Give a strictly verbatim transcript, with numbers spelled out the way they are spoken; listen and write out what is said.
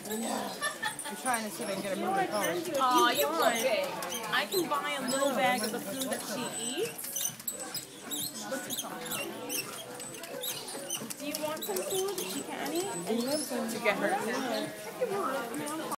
I'm trying to see if I can get her moving forward. Aw, you poor big. I can buy a little bag of the food that she eats. What's it called? Do you want some food that she can eat? To get her attention.